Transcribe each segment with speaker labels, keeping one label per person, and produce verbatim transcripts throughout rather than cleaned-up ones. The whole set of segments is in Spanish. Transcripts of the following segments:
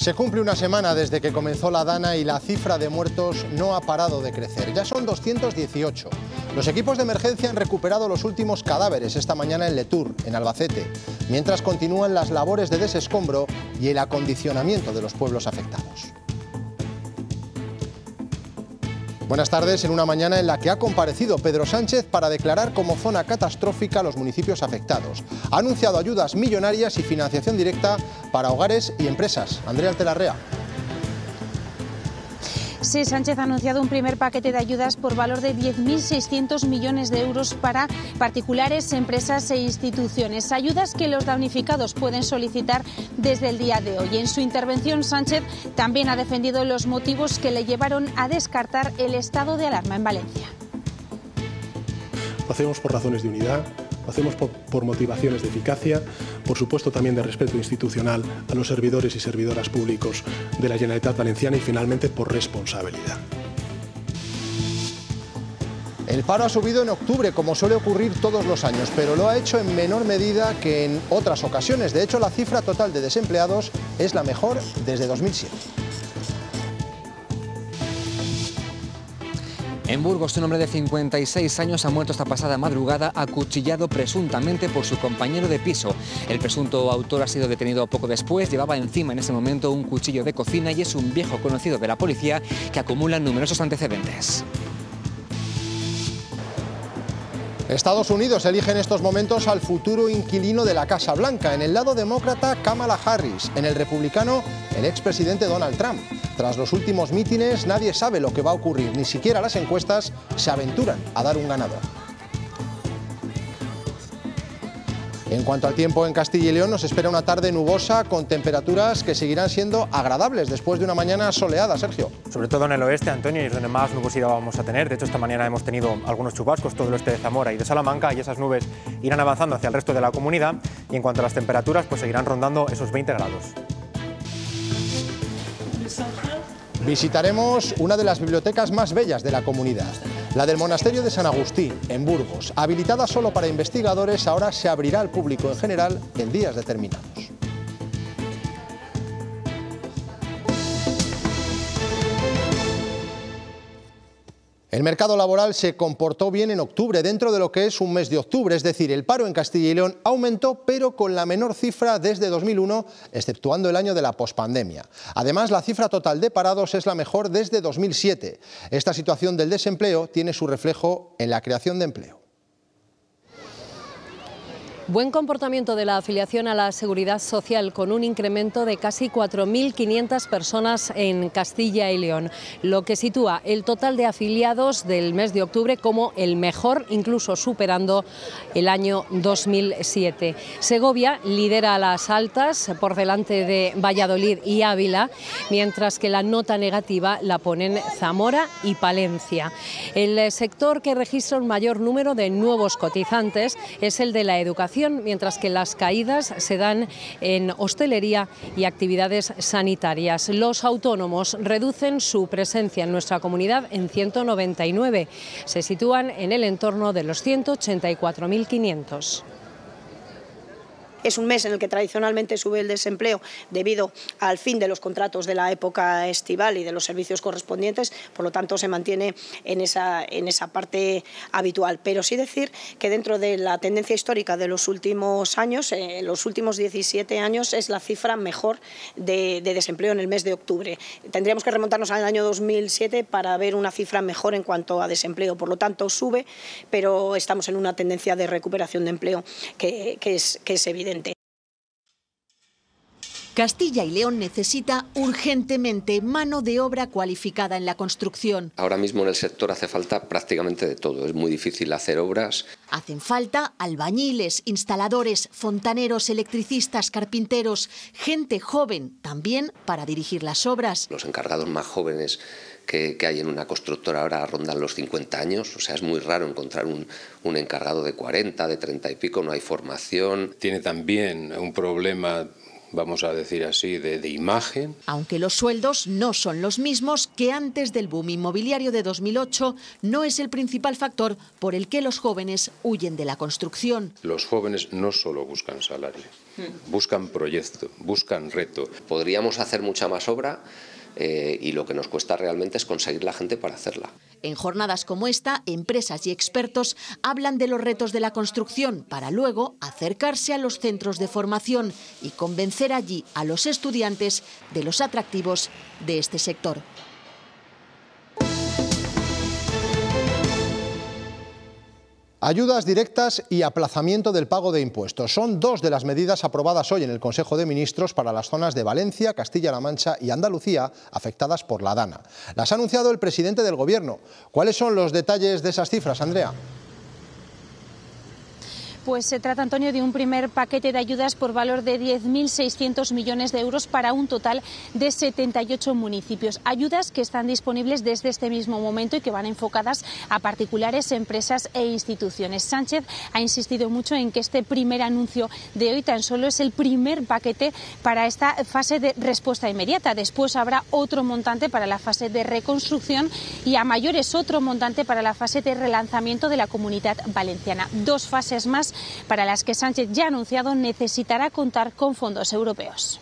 Speaker 1: Se cumple una semana desde que comenzó la Dana y la cifra de muertos no ha parado de crecer. Ya son doscientos dieciocho. Los equipos de emergencia han recuperado los últimos cadáveres esta mañana en Letur, en Albacete, mientras continúan las labores de desescombro y el acondicionamiento de los pueblos afectados. Buenas tardes, en una mañana en la que ha comparecido Pedro Sánchez para declarar como zona catastrófica los municipios afectados. Ha anunciado ayudas millonarias y financiación directa para hogares y empresas. Andrea Altelarrea.
Speaker 2: Sí, Sánchez ha anunciado un primer paquete de ayudas por valor de diez mil seiscientos millones de euros para particulares, empresas e instituciones. Ayudas que los damnificados pueden solicitar desde el día de hoy. En su intervención, Sánchez también ha defendido los motivos que le llevaron a descartar el estado de alarma en Valencia.
Speaker 3: Lo hacemos por razones de unidad, lo hacemos por, por motivaciones de eficacia, por supuesto también de respeto institucional a los servidores y servidoras públicos de la Generalitat Valenciana y finalmente por responsabilidad.
Speaker 1: El paro ha subido en octubre, como suele ocurrir todos los años, pero lo ha hecho en menor medida que en otras ocasiones. De hecho, la cifra total de desempleados es la mejor desde dos mil siete.
Speaker 4: En Burgos, un hombre de cincuenta y seis años ha muerto esta pasada madrugada acuchillado presuntamente por su compañero de piso. El presunto autor ha sido detenido poco después, llevaba encima en ese momento un cuchillo de cocina y es un viejo conocido de la policía que acumula numerosos antecedentes.
Speaker 1: Estados Unidos elige en estos momentos al futuro inquilino de la Casa Blanca. En el lado demócrata, Kamala Harris. En el republicano, el expresidente Donald Trump. Tras los últimos mítines, nadie sabe lo que va a ocurrir. Ni siquiera las encuestas se aventuran a dar un ganador. En cuanto al tiempo, en Castilla y León nos espera una tarde nubosa con temperaturas que seguirán siendo agradables después de una mañana soleada, Sergio.
Speaker 5: Sobre todo en el oeste, Antonio, y es donde más nubosidad vamos a tener. De hecho, esta mañana hemos tenido algunos chubascos, todo el oeste de Zamora y de Salamanca, y esas nubes irán avanzando hacia el resto de la comunidad. Y en cuanto a las temperaturas, pues seguirán rondando esos veinte grados.
Speaker 1: Visitaremos una de las bibliotecas más bellas de la comunidad, la del Monasterio de San Agustín, en Burgos. Habilitada solo para investigadores, ahora se abrirá al público en general en días determinados. El mercado laboral se comportó bien en octubre, dentro de lo que es un mes de octubre, es decir, el paro en Castilla y León aumentó, pero con la menor cifra desde dos mil uno, exceptuando el año de la pospandemia. Además, la cifra total de parados es la mejor desde dos mil siete. Esta situación del desempleo tiene su reflejo en la creación de empleo.
Speaker 6: Buen comportamiento de la afiliación a la Seguridad Social, con un incremento de casi cuatro mil quinientas personas en Castilla y León, lo que sitúa el total de afiliados del mes de octubre como el mejor, incluso superando el año dos mil siete. Segovia lidera las altas por delante de Valladolid y Ávila, mientras que la nota negativa la ponen Zamora y Palencia. El sector que registra un mayor número de nuevos cotizantes es el de la educación, mientras que las caídas se dan en hostelería y actividades sanitarias. Los autónomos reducen su presencia en nuestra comunidad en ciento noventa y nueve. Se sitúan en el entorno de los ciento ochenta y cuatro mil quinientos.
Speaker 7: Es un mes en el que tradicionalmente sube el desempleo debido al fin de los contratos de la época estival y de los servicios correspondientes, por lo tanto se mantiene en esa, en esa parte habitual. Pero sí decir que dentro de la tendencia histórica de los últimos años, eh, los últimos diecisiete años, es la cifra mejor de, de desempleo en el mes de octubre. Tendríamos que remontarnos al año dos mil siete para ver una cifra mejor en cuanto a desempleo. Por lo tanto sube, pero estamos en una tendencia de recuperación de empleo que, que, es, que es evidente.
Speaker 8: Castilla y León necesita urgentemente mano de obra cualificada en la construcción.
Speaker 9: Ahora mismo en el sector hace falta prácticamente de todo. Es muy difícil hacer obras.
Speaker 8: Hacen falta albañiles, instaladores, fontaneros, electricistas, carpinteros, gente joven también para dirigir las obras.
Speaker 9: Los encargados más jóvenes que, que hay en una constructora ahora rondan los cincuenta años. O sea, es muy raro encontrar un, un encargado de cuarenta, de treinta y pico. No hay formación.
Speaker 10: Tiene también un problema vamos a decir así, de, de imagen.
Speaker 8: Aunque los sueldos no son los mismos que antes del boom inmobiliario de dos mil ocho, no es el principal factor por el que los jóvenes huyen de la construcción.
Speaker 10: Los jóvenes no solo buscan salario, buscan proyecto, buscan reto.
Speaker 9: Podríamos hacer mucha más obra eh, y lo que nos cuesta realmente es conseguir la gente para hacerla.
Speaker 8: En jornadas como esta, empresas y expertos hablan de los retos de la construcción para luego acercarse a los centros de formación y convencer allí a los estudiantes de los atractivos de este sector.
Speaker 1: Ayudas directas y aplazamiento del pago de impuestos son dos de las medidas aprobadas hoy en el Consejo de Ministros para las zonas de Valencia, Castilla-La Mancha y Andalucía afectadas por la DANA. Las ha anunciado el presidente del Gobierno. ¿Cuáles son los detalles de esas cifras, Andrea?
Speaker 2: Pues se trata, Antonio, de un primer paquete de ayudas por valor de diez mil seiscientos millones de euros para un total de setenta y ocho municipios. Ayudas que están disponibles desde este mismo momento y que van enfocadas a particulares, empresas e instituciones. Sánchez ha insistido mucho en que este primer anuncio de hoy tan solo es el primer paquete para esta fase de respuesta inmediata. Después habrá otro montante para la fase de reconstrucción y a mayores otro montante para la fase de relanzamiento de la Comunidad Valenciana. Dos fases más para las que Sánchez ya ha anunciado necesitará contar con fondos europeos.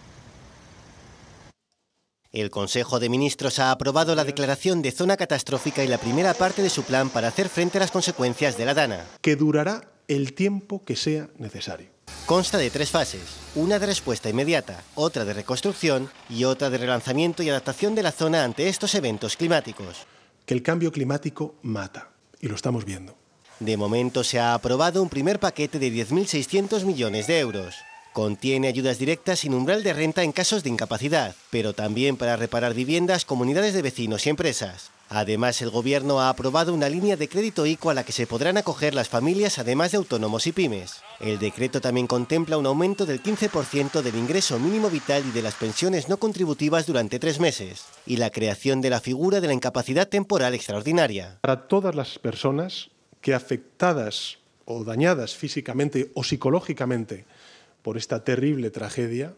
Speaker 11: El Consejo de Ministros ha aprobado la declaración de zona catastrófica y la primera parte de su plan para hacer frente a las consecuencias de la DANA.
Speaker 3: Que durará el tiempo que sea necesario.
Speaker 11: Consta de tres fases, una de respuesta inmediata, otra de reconstrucción y otra de relanzamiento y adaptación de la zona ante estos eventos climáticos.
Speaker 3: Que el cambio climático mata, y lo estamos viendo.
Speaker 11: De momento se ha aprobado un primer paquete de diez mil seiscientos millones de euros. Contiene ayudas directas sin umbral de renta en casos de incapacidad, pero también para reparar viviendas, comunidades de vecinos y empresas. Además, el Gobierno ha aprobado una línea de crédito ICO a la que se podrán acoger las familias, además de autónomos y pymes. El decreto también contempla un aumento del quince por ciento del ingreso mínimo vital y de las pensiones no contributivas durante tres meses, y la creación de la figura de la incapacidad temporal extraordinaria.
Speaker 3: Para todas las personas que afectadas o dañadas físicamente o psicológicamente por esta terrible tragedia,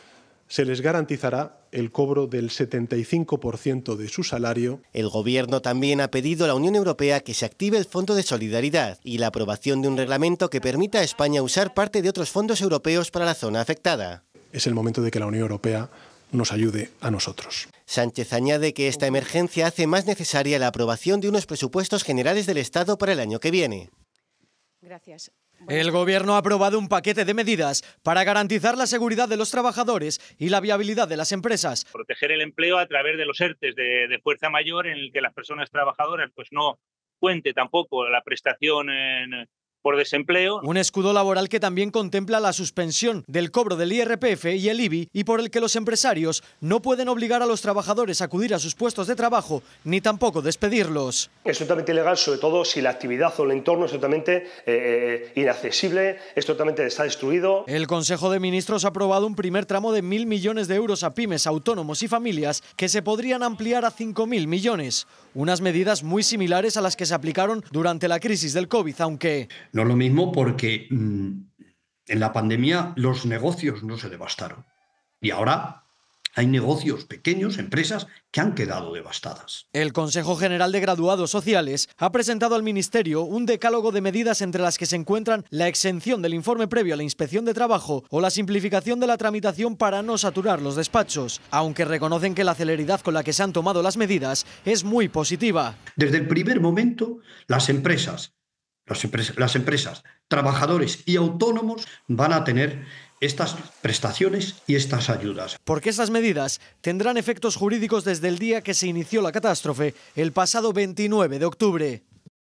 Speaker 3: se les garantizará el cobro del setenta y cinco por ciento de su salario.
Speaker 11: El Gobierno también ha pedido a la Unión Europea que se active el Fondo de Solidaridad y la aprobación de un reglamento que permita a España usar parte de otros fondos europeos para la zona afectada.
Speaker 3: Es el momento de que la Unión Europea nos ayude a nosotros.
Speaker 11: Sánchez añade que esta emergencia hace más necesaria la aprobación de unos presupuestos generales del Estado para el año que viene.
Speaker 12: Gracias. El Gobierno ha aprobado un paquete de medidas para garantizar la seguridad de los trabajadores y la viabilidad de las empresas.
Speaker 13: Proteger el empleo a través de los ERTEs de, de fuerza mayor, en el que las personas trabajadoras pues no cuente tampoco la prestación en, por desempleo.
Speaker 12: Un escudo laboral que también contempla la suspensión del cobro del I R P F y el I B I y por el que los empresarios no pueden obligar a los trabajadores a acudir a sus puestos de trabajo ni tampoco despedirlos.
Speaker 14: Es totalmente ilegal, sobre todo si la actividad o el entorno es totalmente eh, inaccesible, es totalmente está destruido.
Speaker 12: El Consejo de Ministros ha aprobado un primer tramo de mil millones de euros a pymes, autónomos y familias que se podrían ampliar a cinco mil millones. Unas medidas muy similares a las que se aplicaron durante la crisis del COVID, aunque...
Speaker 15: No es lo mismo porque mmm, en la pandemia los negocios no se devastaron. Y ahora hay negocios pequeños, empresas, que han quedado devastadas.
Speaker 12: El Consejo General de Graduados Sociales ha presentado al Ministerio un decálogo de medidas entre las que se encuentran la exención del informe previo a la inspección de trabajo o la simplificación de la tramitación para no saturar los despachos, aunque reconocen que la celeridad con la que se han tomado las medidas es muy positiva.
Speaker 15: Desde el primer momento, las empresas, las empresas, las empresas, trabajadores y autónomos van a tener estas prestaciones y estas ayudas.
Speaker 12: Porque estas medidas tendrán efectos jurídicos desde el día que se inició la catástrofe, el pasado veintinueve de octubre.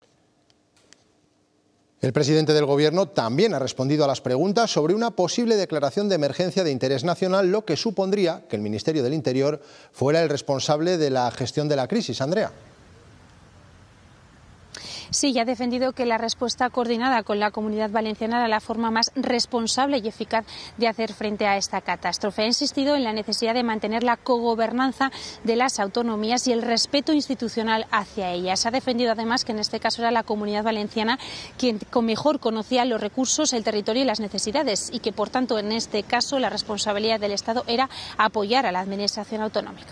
Speaker 1: El presidente del Gobierno también ha respondido a las preguntas sobre una posible declaración de emergencia de interés nacional, lo que supondría que el Ministerio del Interior fuera el responsable de la gestión de la crisis. Andrea.
Speaker 2: Sí, ya ha defendido que la respuesta coordinada con la Comunidad Valenciana era la forma más responsable y eficaz de hacer frente a esta catástrofe. Ha insistido en la necesidad de mantener la cogobernanza de las autonomías y el respeto institucional hacia ellas. Ha defendido además que en este caso era la Comunidad Valenciana quien mejor conocía los recursos, el territorio y las necesidades, y que por tanto en este caso la responsabilidad del Estado era apoyar a la Administración autonómica.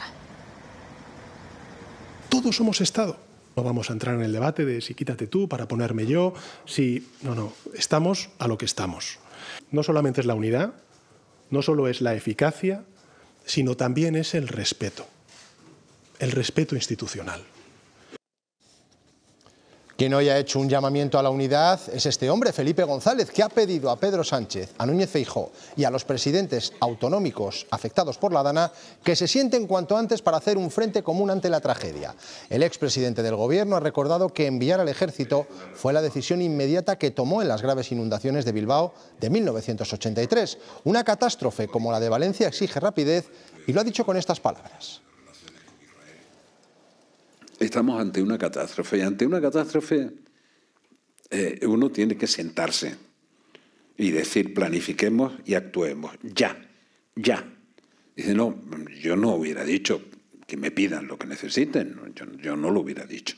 Speaker 3: Todos somos Estado. No vamos a entrar en el debate de si quítate tú para ponerme yo, si... No, no, estamos a lo que estamos. No solamente es la unidad, no solo es la eficacia, sino también es el respeto, el respeto institucional.
Speaker 1: Quien hoy ha hecho un llamamiento a la unidad es este hombre, Felipe González, que ha pedido a Pedro Sánchez, a Núñez Feijóo y a los presidentes autonómicos afectados por la Dana que se sienten cuanto antes para hacer un frente común ante la tragedia. El expresidente del Gobierno ha recordado que enviar al ejército fue la decisión inmediata que tomó en las graves inundaciones de Bilbao de mil novecientos ochenta y tres. Una catástrofe como la de Valencia exige rapidez y lo ha dicho con estas palabras.
Speaker 16: Estamos ante una catástrofe y ante una catástrofe eh, uno tiene que sentarse y decir planifiquemos y actuemos ya, ya. Dice, no, yo no hubiera dicho que me pidan lo que necesiten, yo, yo no lo hubiera dicho.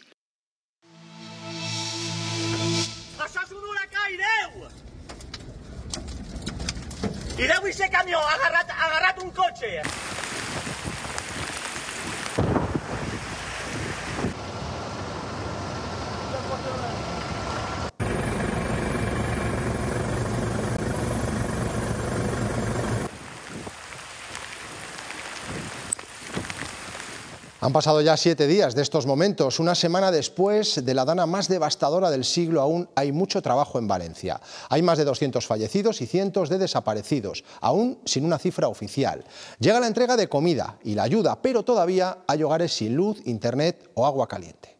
Speaker 17: Això és un huracà, ireu! Ireu i ser camió, ha agarrat, ha agarrat un cotxe.
Speaker 1: Han pasado ya siete días de estos momentos. Una semana después de la dana más devastadora del siglo, aún hay mucho trabajo en Valencia. Hay más de doscientos fallecidos y cientos de desaparecidos, aún sin una cifra oficial. Llega la entrega de comida y la ayuda, pero todavía hay hogares sin luz, internet o agua caliente.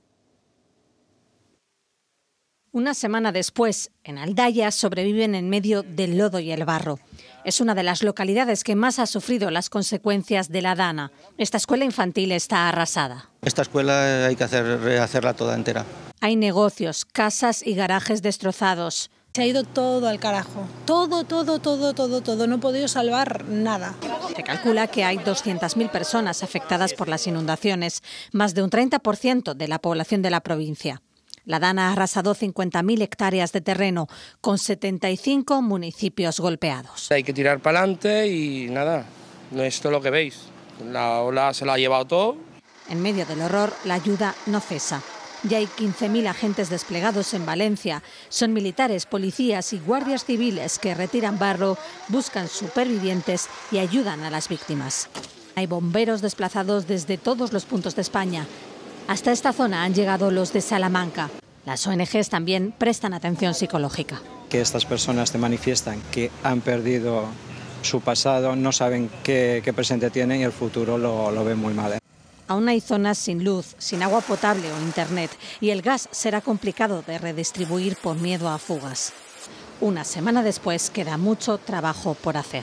Speaker 18: Una semana después, en Aldaya sobreviven en medio del lodo y el barro. Es una de las localidades que más ha sufrido las consecuencias de la dana. Esta escuela infantil está arrasada.
Speaker 19: Esta escuela hay que hacer, rehacerla toda entera.
Speaker 18: Hay negocios, casas y garajes destrozados.
Speaker 20: Se ha ido todo al carajo. Todo, todo, todo, todo, todo. No he podido salvar nada.
Speaker 18: Se calcula que hay doscientas mil personas afectadas por las inundaciones, más de un treinta por ciento de la población de la provincia. La dana ha arrasado cincuenta mil hectáreas de terreno, con setenta y cinco municipios golpeados.
Speaker 21: Hay que tirar para adelante y nada, no es todo lo que veis. La ola se la ha llevado todo.
Speaker 18: En medio del horror, la ayuda no cesa. Ya hay quince mil agentes desplegados en Valencia. Son militares, policías y guardias civiles que retiran barro, buscan supervivientes y ayudan a las víctimas. Hay bomberos desplazados desde todos los puntos de España. Hasta esta zona han llegado los de Salamanca. Las O N Ges también prestan atención psicológica.
Speaker 22: Que estas personas te manifiestan que han perdido su pasado, no saben qué, qué presente tienen y el futuro lo, lo ven muy mal.
Speaker 18: Aún hay zonas sin luz, sin agua potable o internet, y el gas será complicado de redistribuir por miedo a fugas. Una semana después queda mucho trabajo por hacer.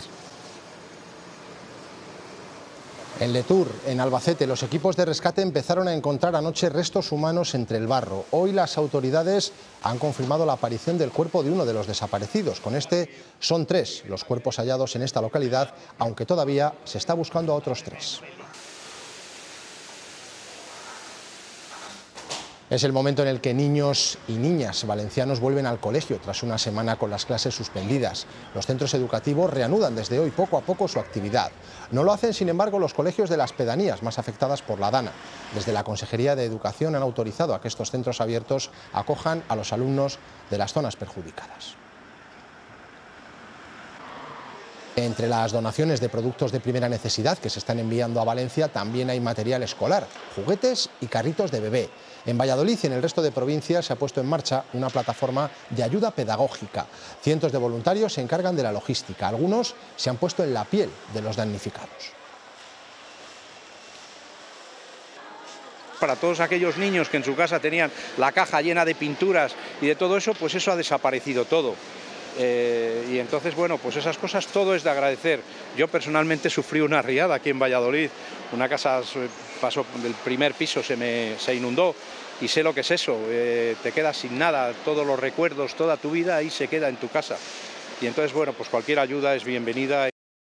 Speaker 1: En Letur, en Albacete, los equipos de rescate empezaron a encontrar anoche restos humanos entre el barro. Hoy las autoridades han confirmado la aparición del cuerpo de uno de los desaparecidos. Con este son tres los cuerpos hallados en esta localidad, aunque todavía se está buscando a otros tres. Es el momento en el que niños y niñas valencianos vuelven al colegio tras una semana con las clases suspendidas. Los centros educativos reanudan desde hoy poco a poco su actividad. No lo hacen, sin embargo, los colegios de las pedanías más afectadas por la dana. Desde la Consejería de Educación han autorizado a que estos centros abiertos acojan a los alumnos de las zonas perjudicadas. Entre las donaciones de productos de primera necesidad que se están enviando a Valencia también hay material escolar, juguetes y carritos de bebé. En Valladolid y en el resto de provincias se ha puesto en marcha una plataforma de ayuda pedagógica. Cientos de voluntarios se encargan de la logística. Algunos se han puesto en la piel de los damnificados.
Speaker 23: Para todos aquellos niños que en su casa tenían la caja llena de pinturas y de todo eso, pues eso ha desaparecido todo. Eh, y entonces, bueno, pues esas cosas todo es de agradecer. Yo personalmente sufrí una riada aquí en Valladolid, una casa pasó del primer piso, se me se inundó y sé lo que es eso, eh, te quedas sin nada, todos los recuerdos, toda tu vida ahí se queda en tu casa. Y entonces, bueno, pues cualquier ayuda es bienvenida.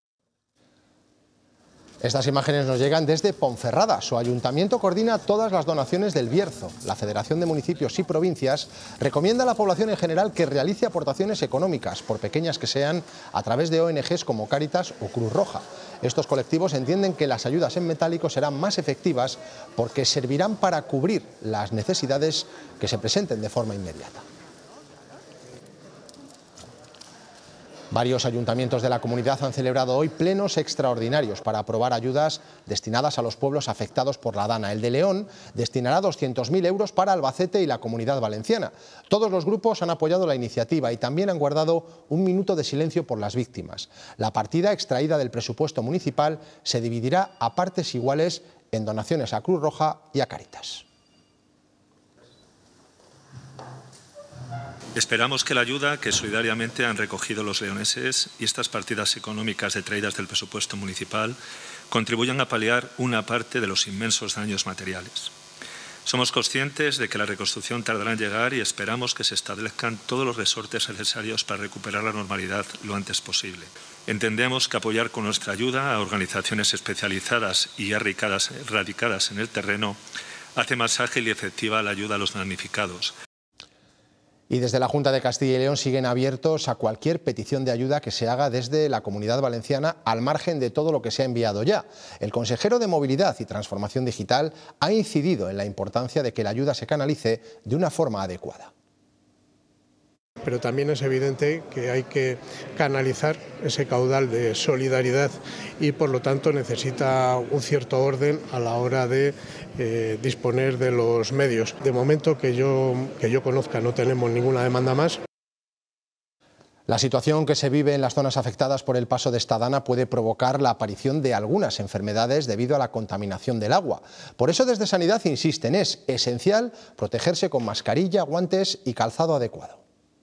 Speaker 1: Estas imágenes nos llegan desde Ponferrada. Su ayuntamiento coordina todas las donaciones del Bierzo. La Federación de Municipios y Provincias recomienda a la población en general que realice aportaciones económicas, por pequeñas que sean, a través de O N Ges como Cáritas o Cruz Roja. Estos colectivos entienden que las ayudas en metálico serán más efectivas porque servirán para cubrir las necesidades que se presenten de forma inmediata. Varios ayuntamientos de la comunidad han celebrado hoy plenos extraordinarios para aprobar ayudas destinadas a los pueblos afectados por la Dana. El de León destinará doscientos mil euros para Albacete y la Comunidad Valenciana. Todos los grupos han apoyado la iniciativa y también han guardado un minuto de silencio por las víctimas. La partida extraída del presupuesto municipal se dividirá a partes iguales en donaciones a Cruz Roja y a Cáritas.
Speaker 4: Esperamos que la ayuda que solidariamente han recogido los leoneses y estas partidas económicas detraídas del presupuesto municipal contribuyan a paliar una parte de los inmensos daños materiales. Somos conscientes de que la reconstrucción tardará en llegar y esperamos que se establezcan todos los resortes necesarios para recuperar la normalidad lo antes posible. Entendemos que apoyar con nuestra ayuda a organizaciones especializadas y radicadas, radicadas en el terreno hace más ágil y efectiva la ayuda a los damnificados.
Speaker 1: Y desde la Junta de Castilla y León siguen abiertos a cualquier petición de ayuda que se haga desde la Comunidad Valenciana, al margen de todo lo que se ha enviado ya. El consejero de Movilidad y Transformación Digital ha incidido en la importancia de que la ayuda se canalice de una forma adecuada.
Speaker 3: Pero también es evidente que hay que canalizar ese caudal de solidaridad y por lo tanto necesita un cierto orden a la hora de eh, disponer de los medios. De momento que yo, que yo conozca no tenemos ninguna demanda más.
Speaker 1: La situación que se vive en las zonas afectadas por el paso de esta Dana puede provocar la aparición de algunas enfermedades debido a la contaminación del agua. Por eso desde Sanidad insisten, es esencial protegerse con mascarilla, guantes y calzado adecuado.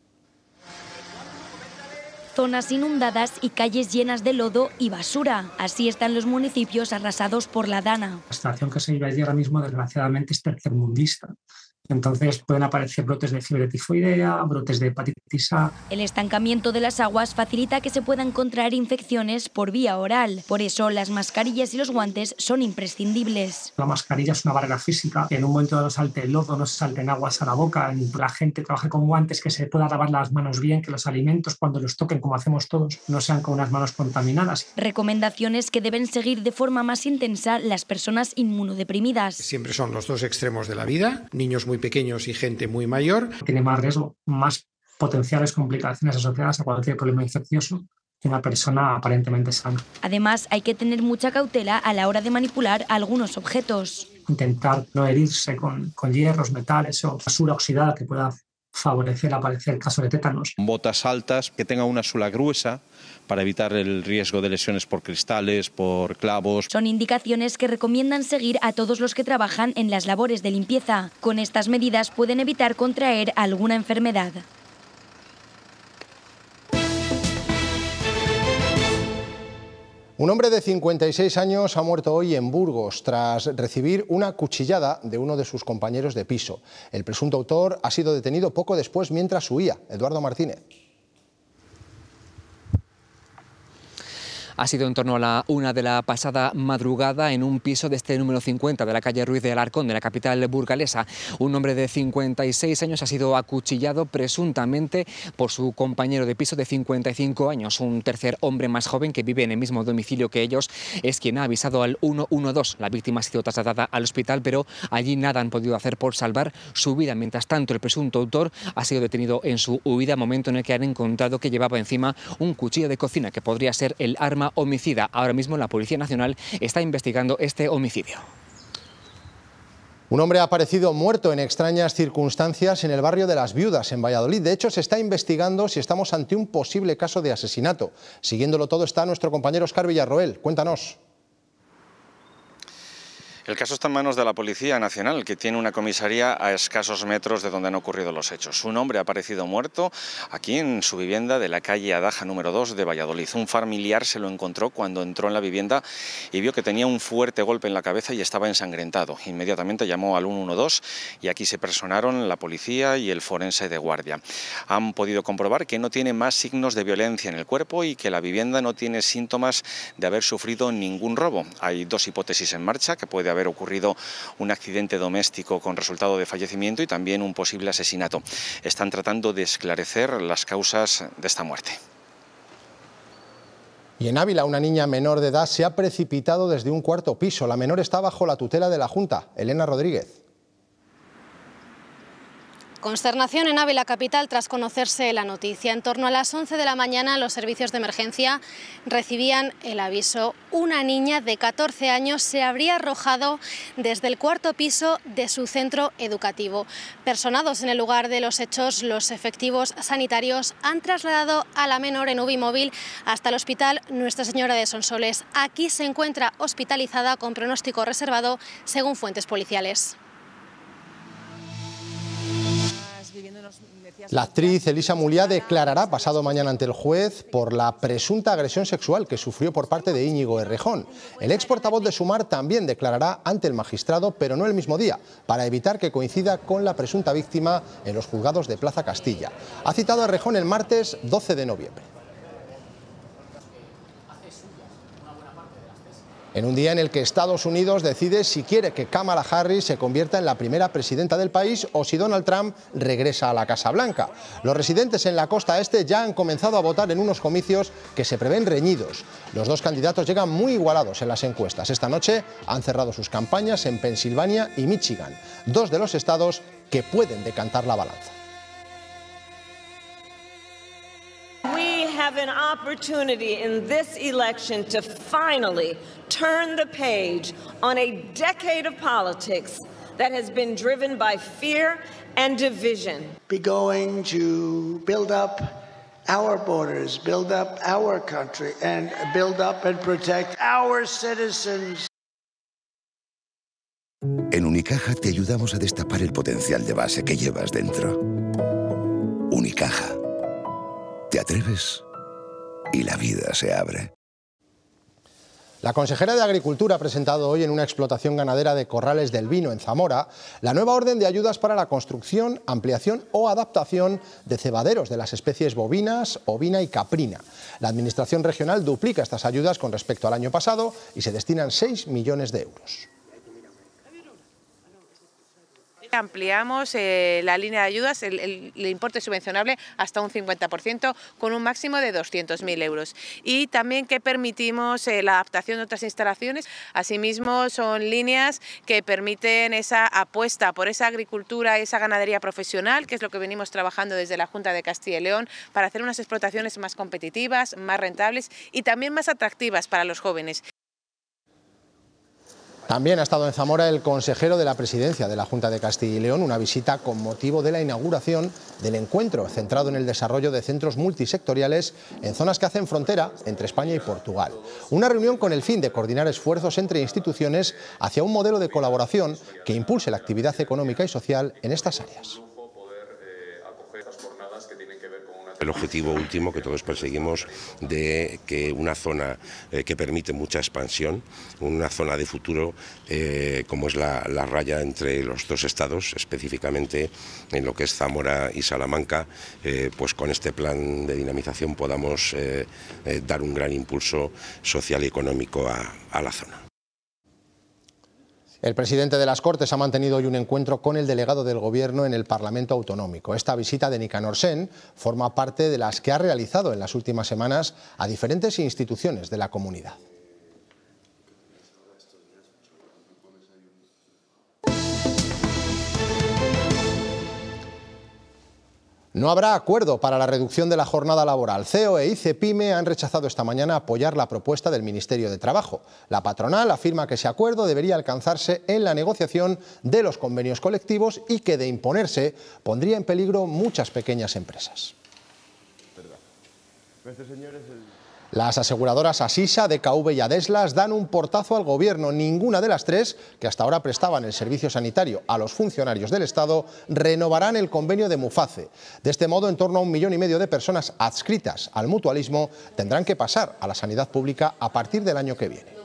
Speaker 5: Zonas inundadas y calles llenas de lodo y basura. Así están los municipios arrasados por la Dana.
Speaker 6: La situación que se vive allí ahora mismo, desgraciadamente, es tercermundista. Entonces pueden aparecer brotes de fiebre tifoidea, brotes de hepatitis A.
Speaker 5: El estancamiento de las aguas facilita que se puedan contraer infecciones por vía oral. Por eso las mascarillas y los guantes son imprescindibles.
Speaker 6: La mascarilla es una barrera física. En un momento no salte el lodo, no se salten aguas a la boca. La gente trabaje con guantes, que se pueda lavar las manos bien, que los alimentos cuando los toquen, como hacemos todos, no sean con unas manos contaminadas.
Speaker 5: Recomendaciones que deben seguir de forma más intensa las personas inmunodeprimidas.
Speaker 24: Siempre son los dos extremos de la vida, niños muy pequeños y gente muy mayor.
Speaker 6: Tiene más riesgo, más potenciales complicaciones asociadas a cualquier problema infeccioso que una persona aparentemente sana.
Speaker 5: Además, hay que tener mucha cautela a la hora de manipular algunos objetos.
Speaker 6: Intentar no herirse con, con hierros, metales o basura oxidada que pueda favorecer aparecer caso de tétanos.
Speaker 25: Botas altas que tengan una suela gruesa para evitar el riesgo de lesiones por cristales, por clavos.
Speaker 5: Son indicaciones que recomiendan seguir a todos los que trabajan en las labores de limpieza. Con estas medidas pueden evitar contraer alguna enfermedad.
Speaker 1: Un hombre de cincuenta y seis años ha muerto hoy en Burgos tras recibir una cuchillada de uno de sus compañeros de piso. El presunto autor ha sido detenido poco después mientras huía. Eduardo Martínez.
Speaker 26: Ha sido en torno a la una de la pasada madrugada en un piso de este número cincuenta de la calle Ruiz de Alarcón, de la capital burgalesa. Un hombre de cincuenta y seis años ha sido acuchillado presuntamente por su compañero de piso de cincuenta y cinco años. Un tercer hombre más joven que vive en el mismo domicilio que ellos es quien ha avisado al uno uno dos. La víctima ha sido trasladada al hospital, pero allí nada han podido hacer por salvar su vida. Mientras tanto, el presunto autor ha sido detenido en su huida, momento en el que han encontrado que llevaba encima un cuchillo de cocina que podría ser el arma homicida. Ahora mismo la Policía Nacional está investigando este homicidio.
Speaker 1: Un hombre ha aparecido muerto en extrañas circunstancias en el barrio de Las Viudas, en Valladolid. De hecho, se está investigando si estamos ante un posible caso de asesinato. Siguiéndolo todo está nuestro compañero Óscar Villarroel. Cuéntanos.
Speaker 7: El caso está en manos de la Policía Nacional, que tiene una comisaría a escasos metros de donde han ocurrido los hechos. Un hombre ha aparecido muerto aquí en su vivienda de la calle Adaja número dos de Valladolid. Un familiar se lo encontró cuando entró en la vivienda y vio que tenía un fuerte golpe en la cabeza y estaba ensangrentado. Inmediatamente llamó al uno uno dos y aquí se personaron la policía y el forense de guardia. Han podido comprobar que no tiene más signos de violencia en el cuerpo y que la vivienda no tiene síntomas de haber sufrido ningún robo. Hay dos hipótesis en marcha, que puede haber haber ocurrido un accidente doméstico con resultado de fallecimiento y también un posible asesinato. Están tratando de esclarecer las causas de esta muerte.
Speaker 1: Y en Ávila, una niña menor de edad se ha precipitado desde un cuarto piso. La menor está bajo la tutela de la Junta. Elena Rodríguez.
Speaker 8: Consternación en Ávila capital tras conocerse la noticia. En torno a las once de la mañana los servicios de emergencia recibían el aviso. Una niña de catorce años se habría arrojado desde el cuarto piso de su centro educativo. Personados en el lugar de los hechos, los efectivos sanitarios han trasladado a la menor en U B I móvil hasta el hospital Nuestra Señora de Sonsoles. Aquí se encuentra hospitalizada con pronóstico reservado, según fuentes policiales.
Speaker 1: La actriz Elisa Muliá declarará pasado mañana ante el juez por la presunta agresión sexual que sufrió por parte de Íñigo Errejón. El ex portavoz de Sumar también declarará ante el magistrado, pero no el mismo día, para evitar que coincida con la presunta víctima en los juzgados de Plaza Castilla. Ha citado a Errejón el martes doce de noviembre. En un día en el que Estados Unidos decide si quiere que Kamala Harris se convierta en la primera presidenta del país o si Donald Trump regresa a la Casa Blanca. Los residentes en la costa este ya han comenzado a votar en unos comicios que se prevén reñidos. Los dos candidatos llegan muy igualados en las encuestas. Esta noche han cerrado sus campañas en Pensilvania y Michigan, dos de los estados que pueden decantar la balanza.
Speaker 9: We have an opportunity in this election to finally turn the page on a decade of politics that has been driven by fear and division.
Speaker 10: Be going to build up our borders, build up our country, and build up and protect our citizens.
Speaker 11: En Unicaja te ayudamos a destapar el potencial de base que llevas dentro. Unicaja. ¿Te atreves? Y la vida se abre.
Speaker 1: La consejera de Agricultura ha presentado hoy en una explotación ganadera de Corrales del Vino, en Zamora, la nueva orden de ayudas para la construcción, ampliación o adaptación de cebaderos de las especies bovinas, ovina y caprina. La Administración regional duplica estas ayudas con respecto al año pasado y se destinan seis millones de euros.
Speaker 13: Ampliamos eh, la línea de ayudas, el, el, el importe subvencionable hasta un cincuenta por ciento con un máximo de doscientos mil euros. Y también que permitimos eh, la adaptación de otras instalaciones. Asimismo son líneas que permiten esa apuesta por esa agricultura, esa ganadería profesional, que es lo que venimos trabajando desde la Junta de Castilla y León, para hacer unas explotaciones más competitivas, más rentables y también más atractivas para los jóvenes.
Speaker 1: También ha estado en Zamora el consejero de la Presidencia de la Junta de Castilla y León, una visita con motivo de la inauguración del encuentro centrado en el desarrollo de centros multisectoriales en zonas que hacen frontera entre España y Portugal. Una reunión con el fin de coordinar esfuerzos entre instituciones hacia un modelo de colaboración que impulse la actividad económica y social en estas áreas.
Speaker 27: El objetivo último que todos perseguimos de que una zona eh, que permite mucha expansión, una zona de futuro eh, como es la, la raya entre los dos estados, específicamente en lo que es Zamora y Salamanca, eh, pues con este plan de dinamización podamos eh, eh, dar un gran impulso social y económico a, a la zona.
Speaker 1: El presidente de las Cortes ha mantenido hoy un encuentro con el delegado del Gobierno en el Parlamento Autonómico. Esta visita de Nicanor Sen forma parte de las que ha realizado en las últimas semanas a diferentes instituciones de la comunidad. No habrá acuerdo para la reducción de la jornada laboral. C E O e I C E P Y M E han rechazado esta mañana apoyar la propuesta del Ministerio de Trabajo. La patronal afirma que ese acuerdo debería alcanzarse en la negociación de los convenios colectivos y que, de imponerse, pondría en peligro muchas pequeñas empresas. Las aseguradoras Asisa, D K V y Adeslas dan un portazo al Gobierno. Ninguna de las tres, que hasta ahora prestaban el servicio sanitario a los funcionarios del Estado, renovarán el convenio de Muface. De este modo, en torno a un millón y medio de personas adscritas al mutualismo tendrán que pasar a la sanidad pública a partir del año que viene.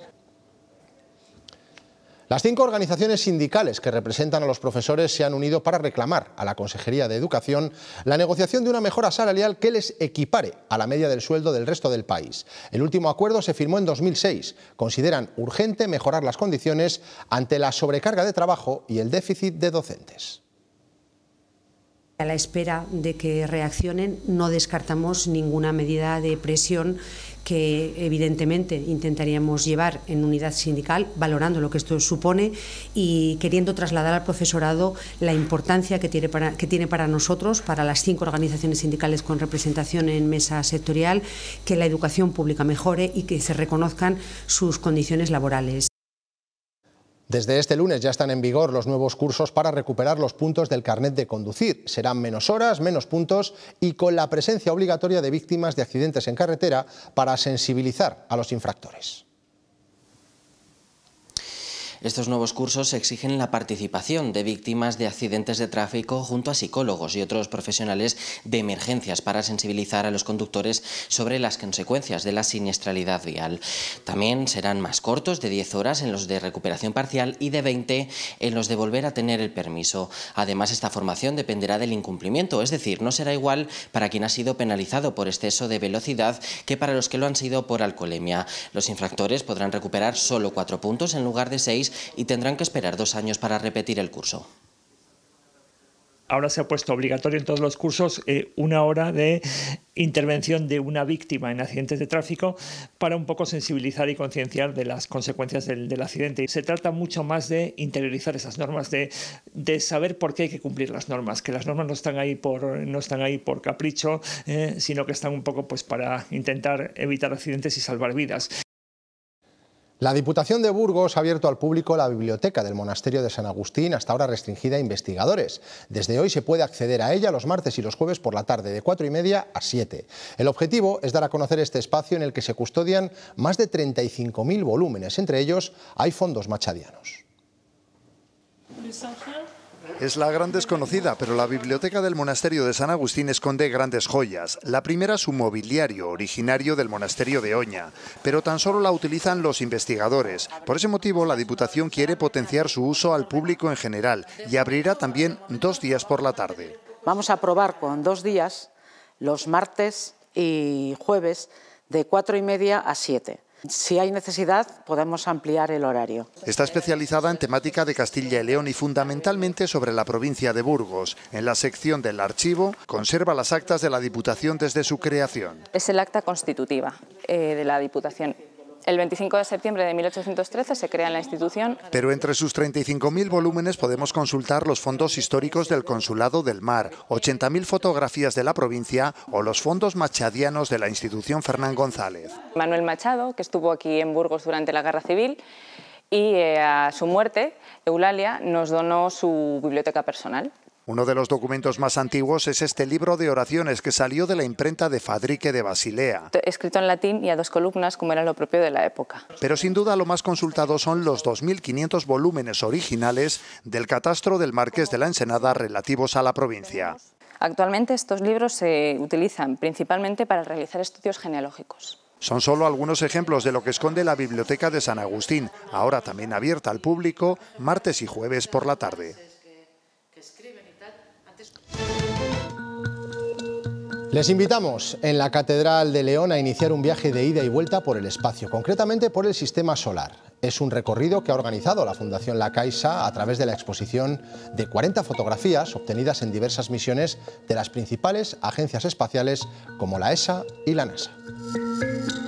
Speaker 1: Las cinco organizaciones sindicales que representan a los profesores se han unido para reclamar a la Consejería de Educación la negociación de una mejora salarial que les equipare a la media del sueldo del resto del país. El último acuerdo se firmó en dos mil seis. Consideran urgente mejorar las condiciones ante la sobrecarga de trabajo y el déficit de docentes.
Speaker 2: A la espera de que reaccionen, no descartamos ninguna medida de presión que evidentemente intentaríamos llevar en unidad sindical, valorando lo que esto supone y queriendo trasladar al profesorado la importancia que tiene para, que tiene para nosotros, para las cinco organizaciones sindicales con representación en mesa sectorial, que la educación pública mejore y que se reconozcan sus condiciones laborales.
Speaker 1: Desde este lunes ya están en vigor los nuevos cursos para recuperar los puntos del carnet de conducir. Serán menos horas, menos puntos y con la presencia obligatoria de víctimas de accidentes en carretera para sensibilizar a los infractores.
Speaker 12: Estos nuevos cursos exigen la participación de víctimas de accidentes de tráfico junto a psicólogos y otros profesionales de emergencias para sensibilizar a los conductores sobre las consecuencias de la siniestralidad vial. También serán más cortos, de diez horas en los de recuperación parcial y de veinte en los de volver a tener el permiso. Además, esta formación dependerá del incumplimiento, es decir, no será igual para quien ha sido penalizado por exceso de velocidad que para los que lo han sido por alcoholemia. Los infractores podrán recuperar solo cuatro puntos en lugar de seis y tendrán que esperar dos años para repetir el curso.
Speaker 14: Ahora se ha puesto obligatorio en todos los cursos eh, una hora de intervención de una víctima en accidentes de tráfico para un poco sensibilizar y concienciar de las consecuencias del, del accidente. Se trata mucho más de interiorizar esas normas, de, de saber por qué hay que cumplir las normas, que las normas no están ahí por, no están ahí por capricho, eh, sino que están un poco pues, para intentar evitar accidentes y salvar vidas.
Speaker 1: La Diputación de Burgos ha abierto al público la biblioteca del Monasterio de San Agustín, hasta ahora restringida a investigadores. Desde hoy se puede acceder a ella los martes y los jueves por la tarde, de cuatro y media a siete. El objetivo es dar a conocer este espacio en el que se custodian más de treinta y cinco mil volúmenes. Entre ellos hay fondos machadianos.
Speaker 15: Es la gran desconocida, pero la biblioteca del monasterio de San Agustín esconde grandes joyas. La primera, su mobiliario, originario del monasterio de Oña, pero tan solo la utilizan los investigadores. Por ese motivo, la Diputación quiere potenciar su uso al público en general y abrirá también dos días por la tarde.
Speaker 16: Vamos a probar con dos días, los martes y jueves, de cuatro y media a siete. Si hay necesidad, podemos ampliar el horario.
Speaker 15: Está especializada en temática de Castilla y León y fundamentalmente sobre la provincia de Burgos. En la sección del archivo, conserva las actas de la Diputación desde su creación.
Speaker 17: Es el acta constitutiva eh, de la Diputación. El veinticinco de septiembre de mil ochocientos trece se crea en la institución.
Speaker 15: Pero entre sus treinta y cinco mil volúmenes podemos consultar los fondos históricos del Consulado del Mar, ochenta mil fotografías de la provincia o los fondos machadianos de la institución Fernán González.
Speaker 17: Manuel Machado, que estuvo aquí en Burgos durante la Guerra Civil, y eh, a su muerte, Eulalia nos donó su biblioteca personal.
Speaker 15: Uno de los documentos más antiguos es este libro de oraciones que salió de la imprenta de Fadrique de Basilea.
Speaker 17: Escrito en latín y a dos columnas, como era lo propio de la época.
Speaker 15: Pero sin duda lo más consultado son los dos mil quinientos volúmenes originales del catastro del Marqués de la Ensenada relativos a la provincia.
Speaker 17: Actualmente estos libros se utilizan principalmente para realizar estudios genealógicos.
Speaker 15: Son solo algunos ejemplos de lo que esconde la Biblioteca de San Agustín, ahora también abierta al público, martes y jueves por la tarde.
Speaker 1: Les invitamos en la Catedral de León a iniciar un viaje de ida y vuelta por el espacio, concretamente por el sistema solar. Es un recorrido que ha organizado la Fundación La Caixa a través de la exposición de cuarenta fotografías obtenidas en diversas misiones de las principales agencias espaciales como la E S A y la NASA.